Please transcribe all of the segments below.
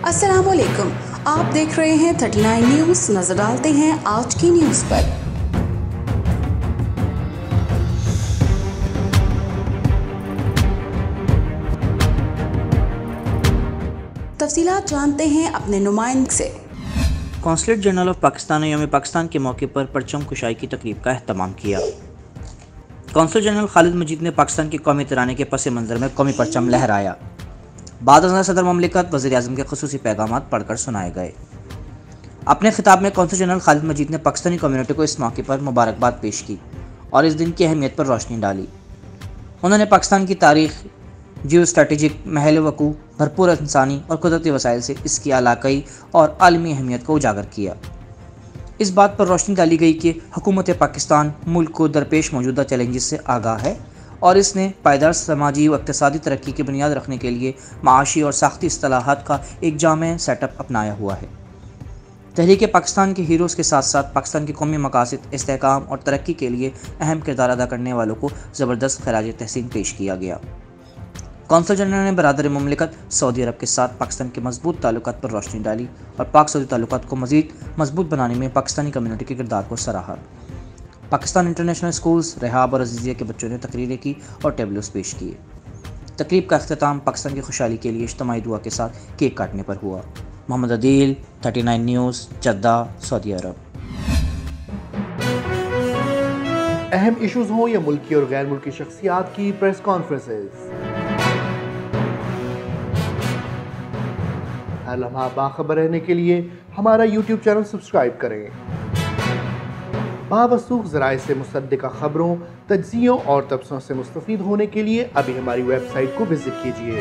अस्सलामुअलैकुम, आप देख रहे हैं 39 न्यूज़। नजर डालते हैं आज की न्यूज़ पर। तफसीलात जानते हैं अपने नुमाइंदे से। कौंसलेट जनरल ऑफ पाकिस्तान ने यौम पाकिस्तान के मौके पर परचम कुशाई की तकरीब का अहतमाम किया। कौंसल जनरल खालिद मजीद ने पाकिस्तान के कौमी तराने के पस मंज़र में कौमी परचम लहराया। बाद सदर ममलिकत वज़ीर आज़म के ख़ुसूसी पैगाम पढ़कर सुनाए गए। अपने खिताब में कौंसल जनरल खालिद मजीद ने पाकिस्तानी कम्यूनिटी को इस मौके पर मुबारकबाद पेश की और इस दिन की अहमियत पर रोशनी डाली। उन्होंने पाकिस्तान की तारीख, जियो स्ट्रेटेजिक, महल वकू, भरपूर इंसानी और कुदरती वसाइल से इसकी इलाकाई और आलमी अहमियत को उजागर किया। इस बात पर रोशनी डाली गई कि हुकूमत पाकिस्तान मुल्क को दरपेश मौजूदा चैलेंजेस से आगाह है और इसने पायदार समाजी व इक़्तिसादी तरक्की की बुनियाद रखने के लिए माशी और साख्ती इस्तिलाहात का एक जामे सेटअप अपनाया हुआ है। तहरीक पाकिस्तान के हीरोज़ के साथ साथ पाकिस्तान के कौमी मकासद, इस्तेहकाम और तरक्की के लिए अहम किरदार अदा करने वालों को ज़बरदस्त खराज तहसीन पेश किया गया। कौंसल जनरल ने बरादर मुमलिकत सऊदी अरब के साथ पाकिस्तान के मजबूत ताल्लुकात पर रोशनी डाली और पाक सऊदी ताल्लुकात को मज़ीद मजबूत बनाने में पाकिस्तानी कम्यूनिटी के किरदार को सराहा। पाकिस्तान इंटरनेशनल स्कूल्स, रेहाब और अजीज़िया के बच्चों ने तकरीरें की और टेबलोस पेश किए। तकरीब का अख्ताम पाकिस्तान की खुशहाली के लिए इज्तिमाई दुआ के साथ केक काटने पर हुआ। Mohammad Adeel, 39 news, Jeddah, Saudi Arabia. अहम इशूज़ हों या मुल्की और गैर मुल्की शख्सियात की प्रेस कॉन्फ्रेंसेस, हर लम्हा बाखबर रहने के लिए हमारा YouTube चैनल सब्सक्राइब करें। बावसूख ज़राए से मुसद्दिक़ा खबरों, तज्ज़ियों और तबसरों से मुस्तफ़ीद होने के लिए अभी हमारी वेबसाइट को विजिट कीजिए।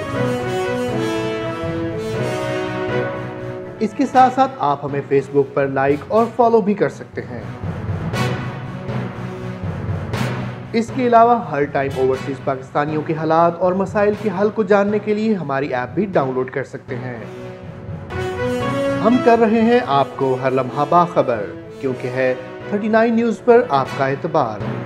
इसके साथ साथ आप हमें फेसबुक पर लाइक और फॉलो भी कर सकते हैं। इसके अलावा हर टाइम ओवरसीज़ पाकिस्तानियों के हालात और मसाइल के हल को जानने के लिए हमारी ऐप भी डाउनलोड कर सकते हैं। हम कर रहे हैं आपको हर लम्हा बाखबर, क्योंकि है 39 न्यूज़ पर आपका एतबार।